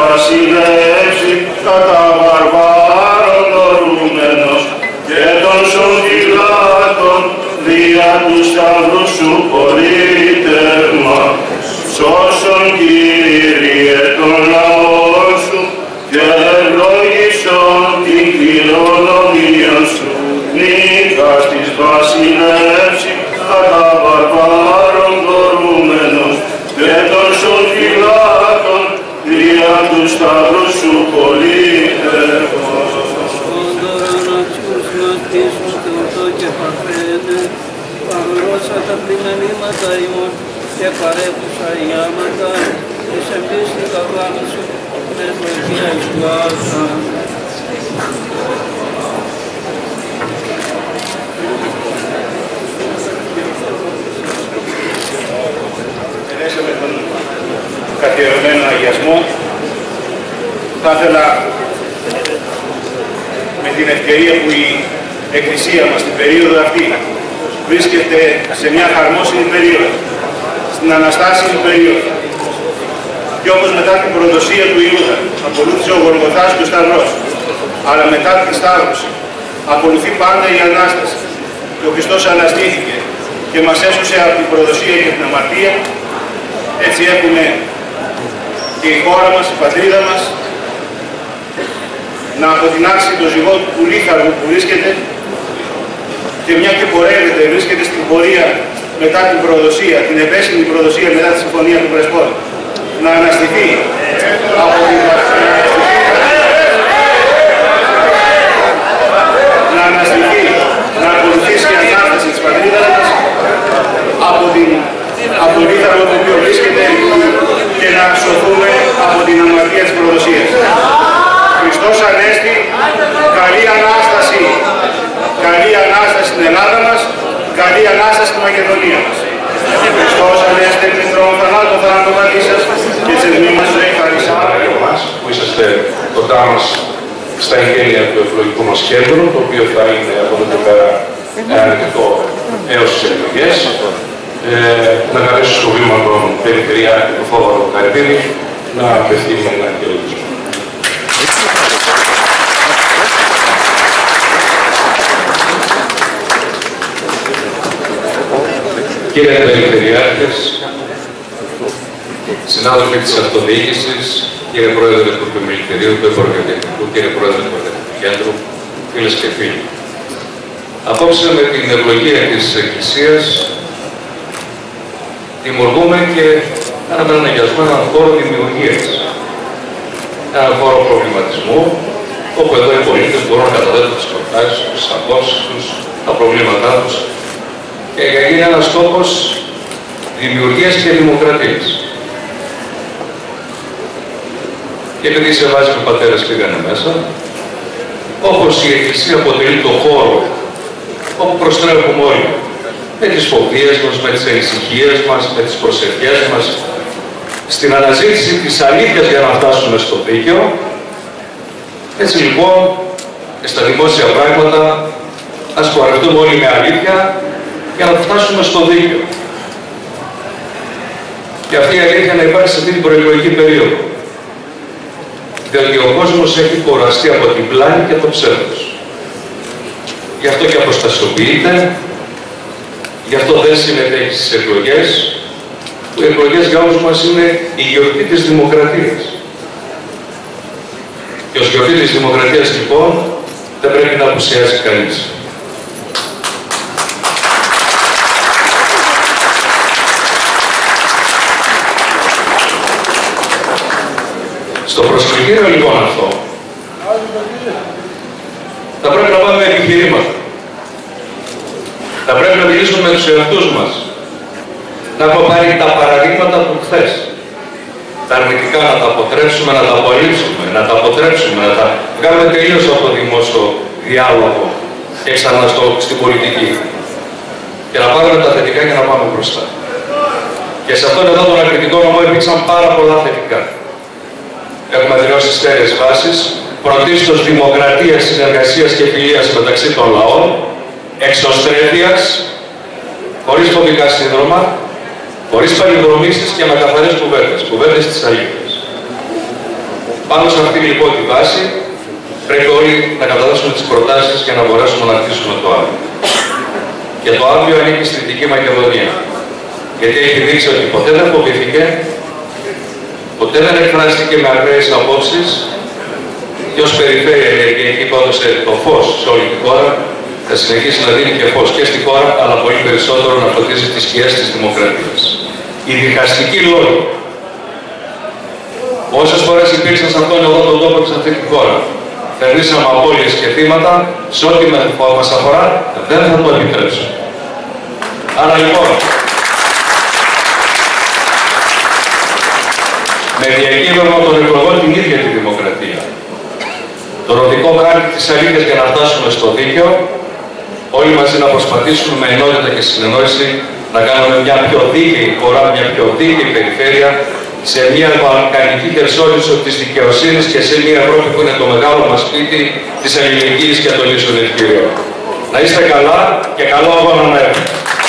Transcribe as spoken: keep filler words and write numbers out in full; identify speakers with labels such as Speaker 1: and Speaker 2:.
Speaker 1: βασιλεύσει κατά βαρβάρων δωρούμενος και των σοφυλάτων δια του σταυρού σου πολίτευμα. Σώσον Κύριε τον λαό σου και ευλόγησον την κληρονομία σου. Νίκας της βασιλεύσει κατά βαρβάρων δωρούμενος και των σοφυλάτων δια του σταυρού σου πολίτευμα.
Speaker 2: Και παρθένε, παρολόσα τα πλημελήματα ημών και παρέχουσα ιάματα, εις εμπίστη καβλάνου σου, με ευλογία εις του Άσου.
Speaker 3: Τελέσαμε τον καθιερωμένο αγιασμό. Θα ήθελα με την ευκαιρία που η Εκκλησία μας την περίοδο αυτή βρίσκεται σε μια χαρμόσυνη περίοδο, στην αναστάσιμη περίοδο. Και όπως μετά την προδοσία του Ιούδα ακολούθησε ο Γολγοθάς και ο Σταυρός, αλλά μετά την Σταύρωση ακολουθεί πάντα η Ανάσταση. Και ο Χριστός αναστήθηκε και μας έσωσε από την προδοσία και την αμαρτία. Έτσι έχουμε και η χώρα μας, η πατρίδα μας, να αποτινάξει το ζυγό του λίθαργου που βρίσκεται και μια και πορεύεται, βρίσκεται στην πορεία μετά την προδοσία, την επέσιμη προδοσία μετά τη συμφωνία του Πρεσπών, να αναστηθεί από την να αναστηθεί, να ακολουθήσει η ανάσταση της πατρίδας μας από, την, από το λίθαργο το οποίο βρίσκεται και να σωθούμε από την αμαρτία της προδοσίας. Χριστός Ανέστη, καλή Ανάσταση, καλή Ανάσταση στην Ελλάδα μας, καλή Ανάσταση στην Μακεδονία μας. Χριστός Ανέστη, Μητρών θανάτων θανάτων σας και της μνήμης ζωή χαρίσσα.
Speaker 4: Που είσαστε κοντά μας στα εγγένεια του ευλογικού μας κέντρου, το οποίο θα είναι από εδώ και πέρα αρνητικό έως τις εκλογές. Ε, να καλέσω στο βήμα των Περιφερειάρχη του Θόδωρο Καρυπίδη να απευθύνει ένα χαιρετισμό. Κύριε Περιφερειάρχες, συνάδελφοι της Αυτοδιοίκησης, κύριε Πρόεδρε του Επιμελητηρίου του Εφοροκεντρικού, κύριε Πρόεδρε του Ερευνητικού Κέντρου, φίλες και φίλοι. Απόψε με την ευλογία της Εκκλησίας δημιουργούμε και κάναμε έναν αγιασμό, έναν χώρο δημιουργίας. Έναν χώρο προβληματισμού, όπου εδώ οι πολίτες μπορούν να καταθέτουν τις προτάσεις τους, τις απόψεις τους, τα προβλήματά τους, και είναι ένας τόπος δημιουργίας και δημοκρατίας. Και επειδή σε βάζει και πατέρες πήγανε μέσα, όπως η Εκκλησία αποτελεί το χώρο όπου προστρέφουμε όλοι, με τις φοβίες μας, με τις ανησυχίες μας, με τις προσευχές μας, στην αναζήτηση της αλήθειας για να φτάσουμε στο δίκαιο. Έτσι λοιπόν, στα δημόσια πράγματα, ας πορευτούμε όλοι με αλήθεια για να φτάσουμε στο δίκαιο. Και αυτή η αλήθεια να υπάρχει σε αυτή την προεκλογική περίοδο. Διότι ο κόσμος έχει κουραστεί από την πλάνη και το ψεύδος. Γι' αυτό και αποστασιοποιείται, γι' αυτό δεν συμμετέχει στις εκλογές, που οι εκλογές για όλους μας είναι η γιορτή της δημοκρατίας. Και ως γιορτή της δημοκρατίας λοιπόν δεν πρέπει να απουσιάζει κανείς. Στο προσκλητήριο λοιπόν αυτό θα πρέπει να πάμε με επιχειρήματα. Θα πρέπει να μιλήσουμε με τους εαυτούς μας. Να έχουμε πάρει τα παραδείγματα του χθες. Τα αρνητικά να τα αποτρέψουμε, να τα απολύψουμε, να τα αποτρέψουμε, να τα βγάλουμε τελείως από το δημόσιο διάλογο και ξανά στο, στην πολιτική. Και να πάρουμε τα θετικά και να πάμε μπροστά. Και σε αυτόν εδώ τον ακριτικό νομό υπήρξαν πάρα πολλά θετικά. Έχουμε δηλώσει στέρεες βάσεις, πρωτίστως δημοκρατίας, συνεργασίας και φιλίας μεταξύ των λαών, εξωστρέφειας, χωρίς κομβικά σύνδρομα, χωρίς παλινδρομήσεις και με καθαρές κουβέντες, κουβέντες της αλήθειας. αυτήν λοιπόν τη βάση πρέπει όλοι να καταδώσουμε τις προτάσεις για να μπορέσουμε να αρχίσουμε το αύριο. Και το αύριο ανήκει στη Δυτική Μακεδονία. Γιατί έχει δείξει ότι ποτέ δεν φοβήθηκε, ποτέ δεν εκφράστηκε με ακραίες απόψεις και ως περιφέρεια ενεργειακή που έδωσε το φως σε όλη τη χώρα, θα συνεχίσει να δίνει και φως και στη χώρα, αλλά πολύ περισσότερο να φωτίζει τις σκιές της δημοκρατίας. Οι διχαστικοί λόγοι. Όσες φορές υπήρξαν σε αυτόν εδώ τον τόπο και σε αυτή τη χώρα, θερνήσαμε απώλειες και θύματα, σε ό,τι μας αφορά δεν θα το επιτρέψω. Άρα λοιπόν, με διακύβευμα των εκλογών την ίδια τη δημοκρατία, το οδικό χάρτη της αλήθειας για να φτάσουμε στο δίκαιο, όλοι μαζί να προσπαθήσουμε με ενότητα και συνεννόηση να κάνουμε μια πιο δίκαιη χώρα, μια πιο δίκαιη περιφέρεια, σε μια βαλκανική χερσόνησο της δικαιοσύνης και σε μια Ευρώπη που είναι το μεγάλο μας σπίτι της αλληλεγγύης και των ίσων ευκαιριών. Να είστε καλά και καλό αγώνα να έχουμε.